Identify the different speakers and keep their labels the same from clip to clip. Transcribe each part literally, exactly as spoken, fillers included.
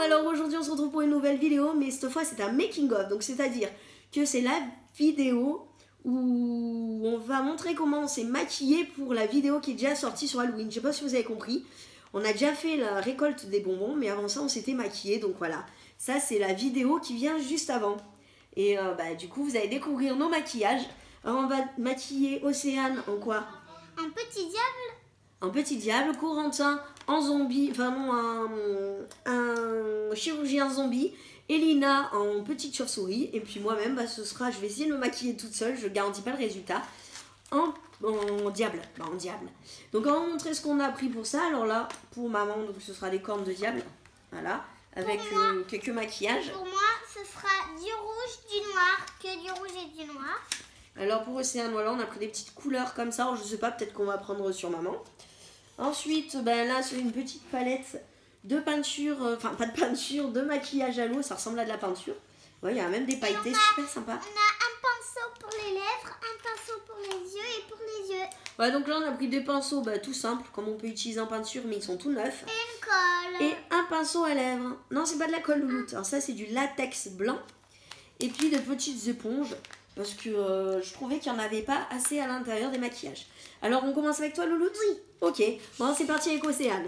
Speaker 1: alors aujourd'hui on se retrouve pour une nouvelle vidéo, mais cette fois c'est un making of, donc c'est-à-dire que c'est la vidéo où on va montrer comment on s'est maquillé pour la vidéo qui est déjà sortie sur Halloween. Je sais pas si vous avez compris, on a déjà fait la récolte des bonbons, mais avant ça on s'était maquillé, donc voilà. Ça c'est la vidéo qui vient juste avant. Et euh, bah, du coup vous allez découvrir nos maquillages. Alors on va maquiller Océane en quoi?
Speaker 2: Un petit diable.
Speaker 1: Un petit diable, Corentin en zombie, enfin non, un, un chirurgien zombie, Elina en petite chauve-souris, et puis moi-même, bah, ce sera, je vais essayer de me maquiller toute seule, je garantis pas le résultat, en, en diable, bah, en diable. Donc on va montrer ce qu'on a pris pour ça. Alors là, pour maman, donc ce sera des cornes de diable, voilà, avec moi, euh, quelques maquillages.
Speaker 2: Pour moi, ce sera du rouge, du noir, que du rouge et du noir.
Speaker 1: Alors pour Océane, voilà, on a pris des petites couleurs comme ça, alors, je sais pas, peut-être qu'on va prendre sur maman. Ensuite, ben là, c'est une petite palette de peinture, euh, enfin pas de peinture, de maquillage à l'eau, ça ressemble à de la peinture. Ouais, il y a même des pailletés, super sympa.
Speaker 2: On a un pinceau pour les lèvres, un pinceau pour les yeux et pour les yeux.
Speaker 1: Ouais, donc là, on a pris des pinceaux bah, tout simples, comme on peut utiliser en peinture, mais ils sont tout neufs.
Speaker 2: Et une colle.
Speaker 1: Et un pinceau à lèvres. Non, c'est pas de la colle louloute. Alors ça, c'est du latex blanc. Et puis de petites éponges. Parce que euh, je trouvais qu'il n'y en avait pas assez à l'intérieur des maquillages. Alors, on commence avec toi, Louloute?
Speaker 2: Oui.
Speaker 1: Ok. Bon, c'est parti avec Océane.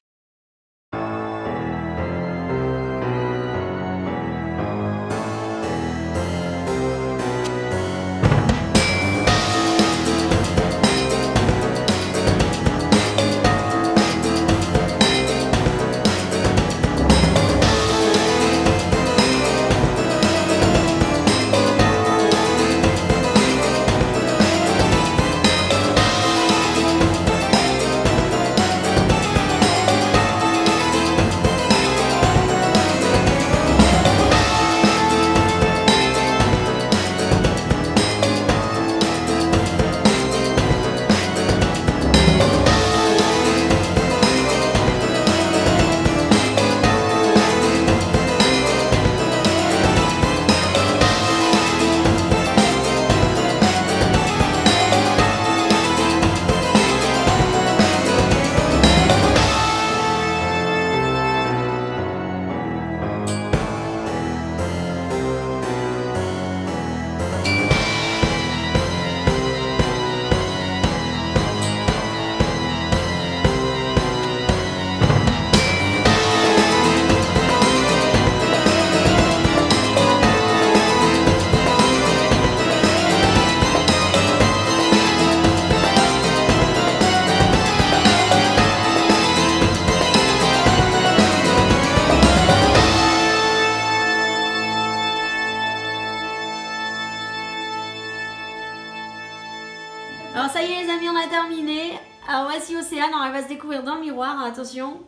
Speaker 1: Alors ça y est les amis, on a terminé. Alors voici Océane, alors elle va se découvrir dans le miroir, attention.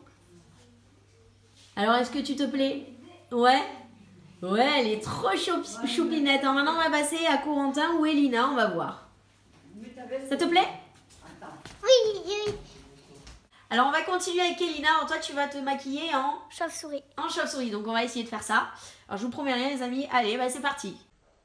Speaker 1: Alors est-ce que tu te plais? Ouais. Ouais, elle est trop choup- choupinette. Alors maintenant on va passer à Corentin ou Elina, on va voir. Ça te plaît?
Speaker 2: Oui, oui.
Speaker 1: Alors on va continuer avec Elina. Alors toi tu vas te maquiller en
Speaker 2: Chauve-souris.
Speaker 1: En chauve-souris, donc on va essayer de faire ça. Alors je vous promets rien les amis, allez bah c'est parti.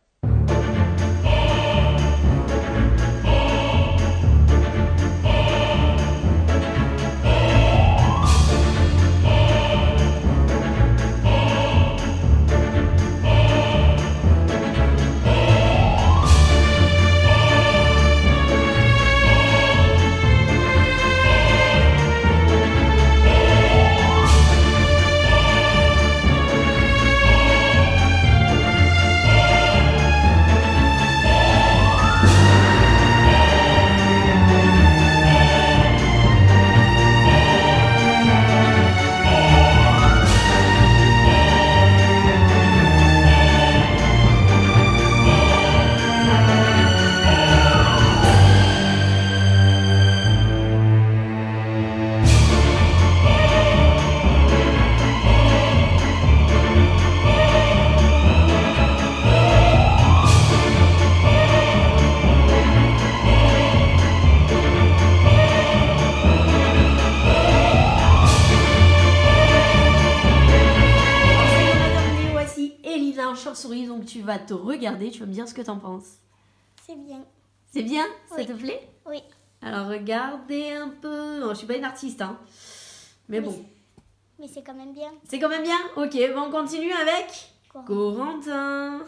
Speaker 1: Chauve-souris, donc tu vas te regarder, tu vas me dire ce que t'en penses.
Speaker 2: C'est bien.
Speaker 1: C'est bien? Ça
Speaker 2: Oui.
Speaker 1: te plaît?
Speaker 2: Oui.
Speaker 1: Alors regardez un peu. Non, je suis pas une artiste, hein. Mais bon.
Speaker 2: Mais c'est quand même bien.
Speaker 1: C'est quand même bien? Ok, bon, on continue avec Corentin.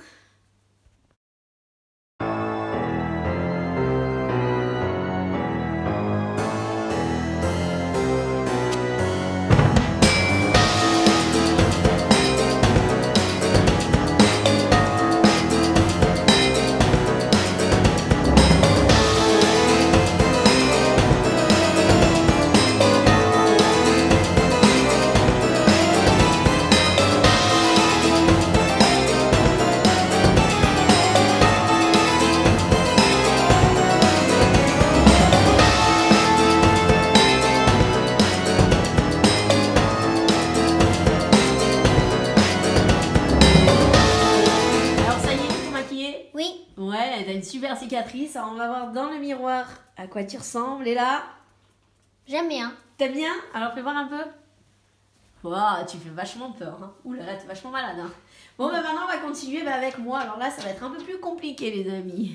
Speaker 1: Ouais, t'as une super cicatrice. Alors, on va voir dans le miroir à quoi tu ressembles. Et là,
Speaker 2: j'aime bien.
Speaker 1: T'aimes bien? Alors fais voir un peu. Wow, tu fais vachement peur. Hein. Ouh là là, t'es vachement malade. Hein. Bon, bah maintenant, on va continuer bah, avec moi. Alors là, ça va être un peu plus compliqué, les amis.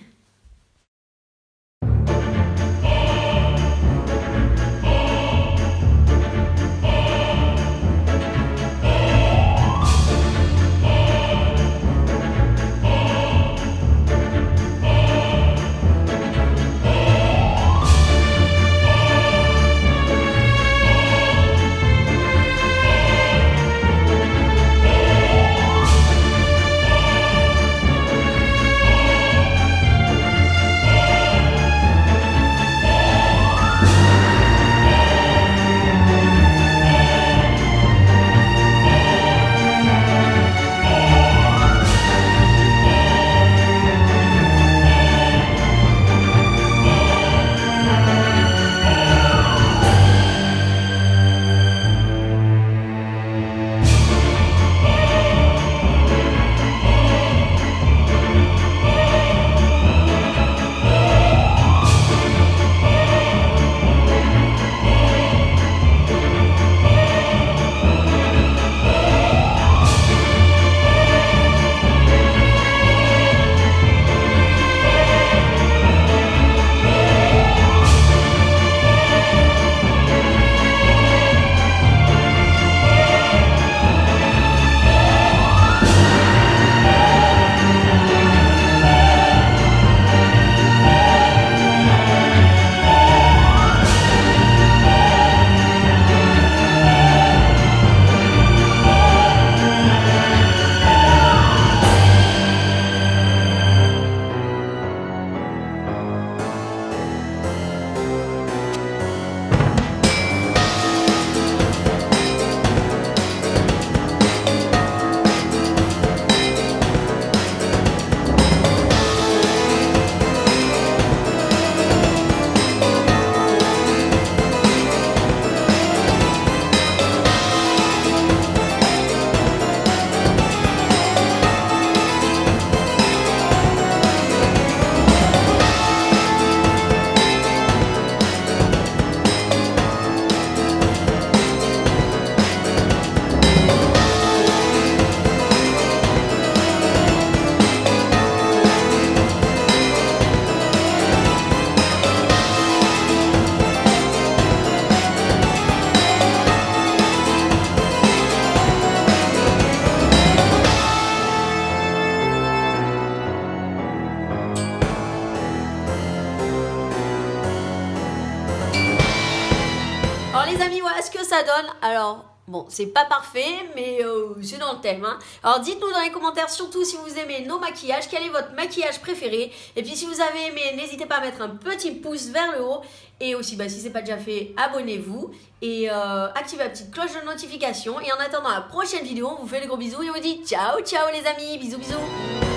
Speaker 1: Les amis, voilà ce que ça donne. Alors, bon, c'est pas parfait, mais euh, c'est dans le thème. Hein. Alors, dites-nous dans les commentaires, surtout si vous aimez nos maquillages, quel est votre maquillage préféré. Et puis, si vous avez aimé, n'hésitez pas à mettre un petit pouce vers le haut. Et aussi, bah, si c'est pas déjà fait, abonnez-vous. Et euh, activez la petite cloche de notification. Et en attendant la prochaine vidéo, on vous fait des gros bisous et on vous dit ciao, ciao les amis. Bisous, bisous.